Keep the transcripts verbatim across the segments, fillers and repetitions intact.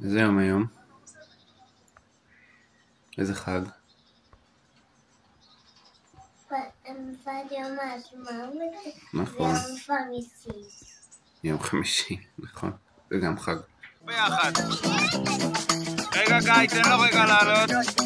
איזה יום היום? איזה חג? יום העצמאות נכון. ויום חמישי. יום חמישי, נכון. זה גם חג. ביחד. רגע גיא, תן לו רגע לעלות.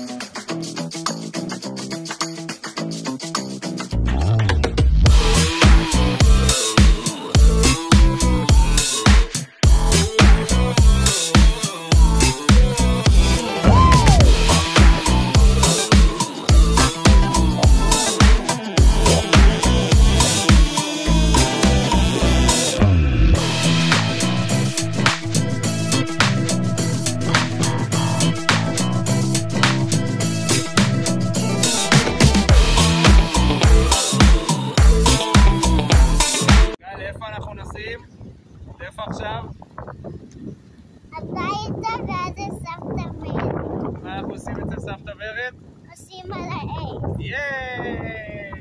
איפה אנחנו נשים? איפה עכשיו? הביתה ואז סבתא ורד. מה אנחנו עושים אצל סבתא ורד? עושים על העץ. ייי!